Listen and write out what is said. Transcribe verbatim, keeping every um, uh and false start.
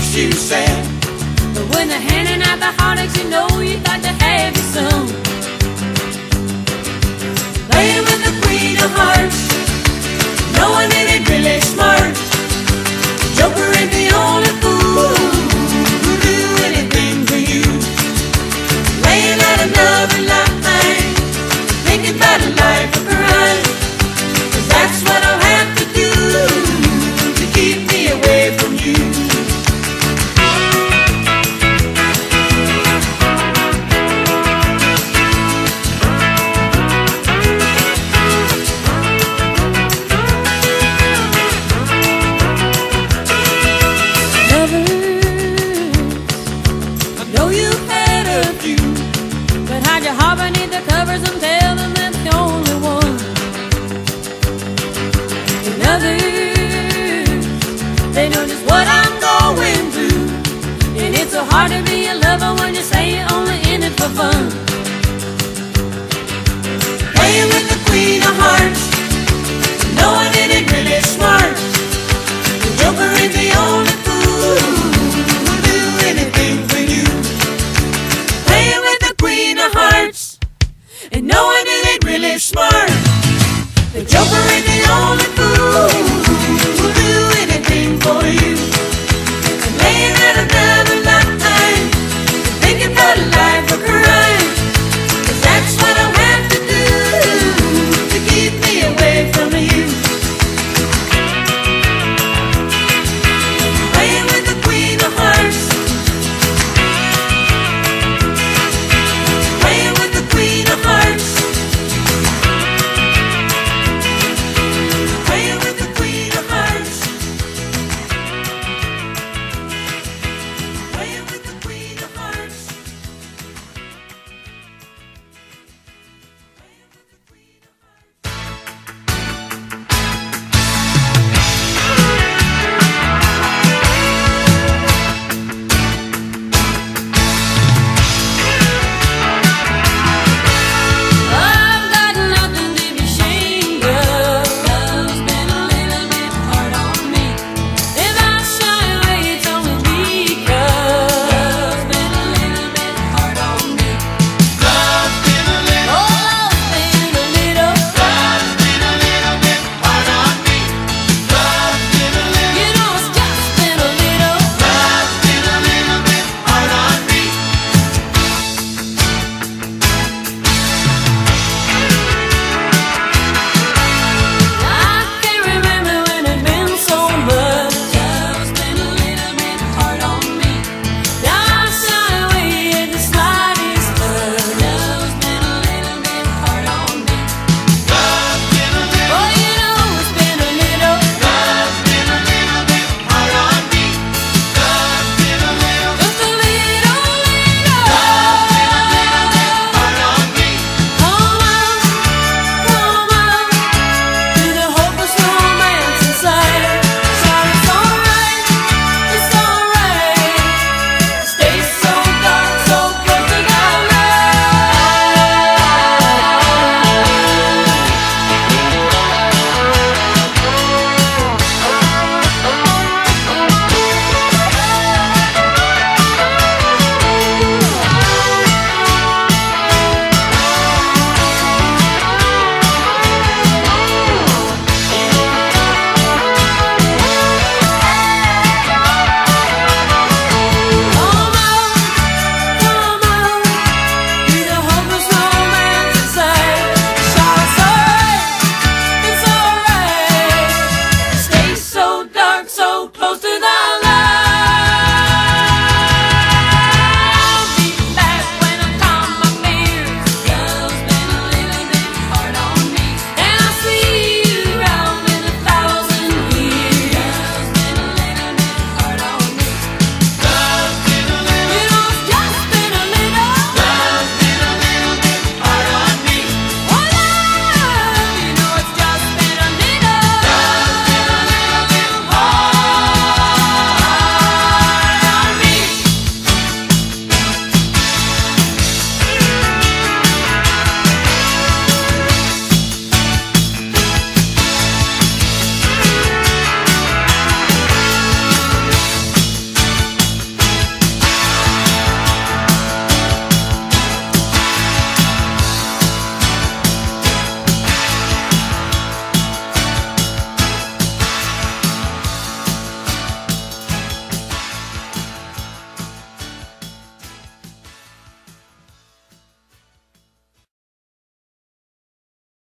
makes you sad. But when they're handing out the heartaches, you know you got to have your some. Playing with the queen of hearts, knowing it ain't really smart. Joker ain't the only fool who'll do anything for you. Laying out another line, thinking about a life of crime. 'Cause that's what I'll have to do to keep me away from you. But hide your heart beneath the covers and